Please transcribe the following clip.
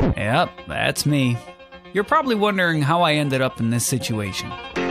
Yep, that's me. You're probably wondering how I ended up in this situation.